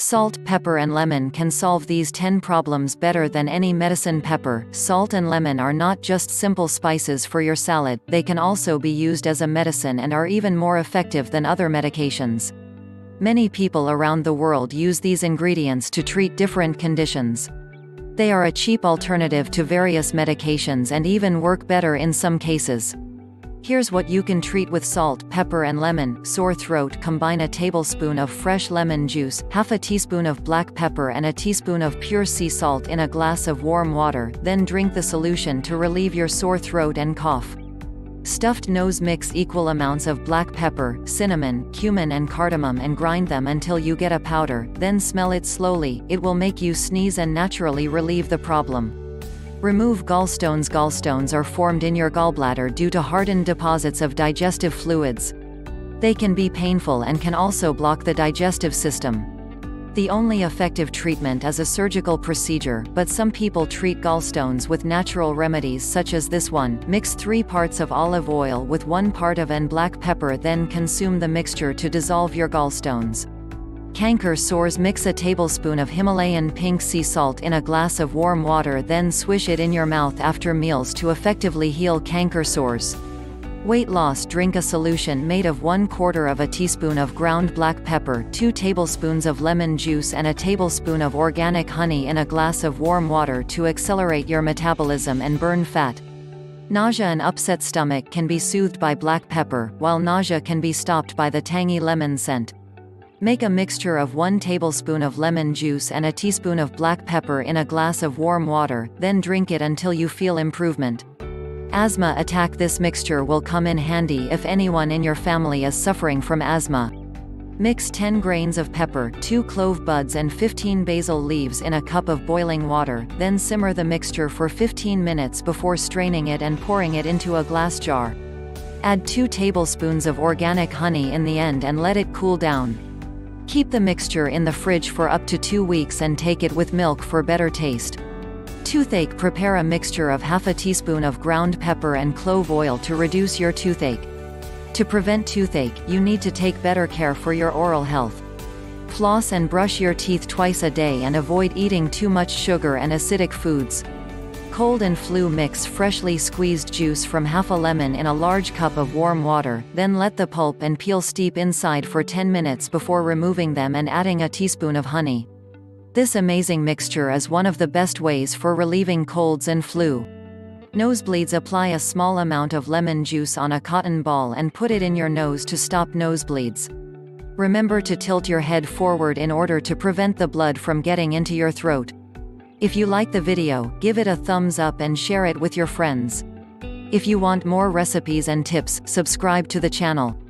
Salt, pepper and lemon can solve these 10 problems better than any medicine. Pepper, salt and lemon are not just simple spices for your salad, they can also be used as a medicine and are even more effective than other medications. Many people around the world use these ingredients to treat different conditions. They are a cheap alternative to various medications and even work better in some cases. Here's what you can treat with salt, pepper and lemon. Sore throat. Combine a tablespoon of fresh lemon juice, half a teaspoon of black pepper and a teaspoon of pure sea salt in a glass of warm water, then drink the solution to relieve your sore throat and cough. Stuffed nose. Mix equal amounts of black pepper, cinnamon, cumin and cardamom and grind them until you get a powder, then smell it slowly. It will make you sneeze and naturally relieve the problem. Remove gallstones. Gallstones are formed in your gallbladder due to hardened deposits of digestive fluids. They can be painful and can also block the digestive system. The only effective treatment is a surgical procedure, but some people treat gallstones with natural remedies such as this one. Mix 3 parts of olive oil with 1 part of black pepper, then consume the mixture to dissolve your gallstones. Canker sores. Mix a tablespoon of Himalayan pink sea salt in a glass of warm water, then swish it in your mouth after meals to effectively heal canker sores. Weight loss. Drink a solution made of 1/4 teaspoon of ground black pepper, 2 tablespoons of lemon juice and a tablespoon of organic honey in a glass of warm water to accelerate your metabolism and burn fat. Nausea and upset stomach can be soothed by black pepper, while nausea can be stopped by the tangy lemon scent. Make a mixture of 1 tablespoon of lemon juice and a teaspoon of black pepper in a glass of warm water, then drink it until you feel improvement. Asthma attack. This mixture will come in handy if anyone in your family is suffering from asthma. Mix 10 grains of pepper, 2 clove buds and 15 basil leaves in a cup of boiling water, then simmer the mixture for 15 minutes before straining it and pouring it into a glass jar. Add 2 tablespoons of organic honey in the end and let it cool down. Keep the mixture in the fridge for up to 2 weeks and take it with milk for better taste. Toothache. Prepare a mixture of half a teaspoon of ground pepper and clove oil to reduce your toothache. To prevent toothache, you need to take better care for your oral health. Floss and brush your teeth twice a day and avoid eating too much sugar and acidic foods. Cold and flu. Mix freshly squeezed juice from half a lemon in a large cup of warm water, then let the pulp and peel steep inside for 10 minutes before removing them and adding a teaspoon of honey. This amazing mixture is one of the best ways for relieving colds and flu. Nosebleeds. Apply a small amount of lemon juice on a cotton ball and put it in your nose to stop nosebleeds. Remember to tilt your head forward in order to prevent the blood from getting into your throat. If you like the video, give it a thumbs up and share it with your friends. If you want more recipes and tips, subscribe to the channel.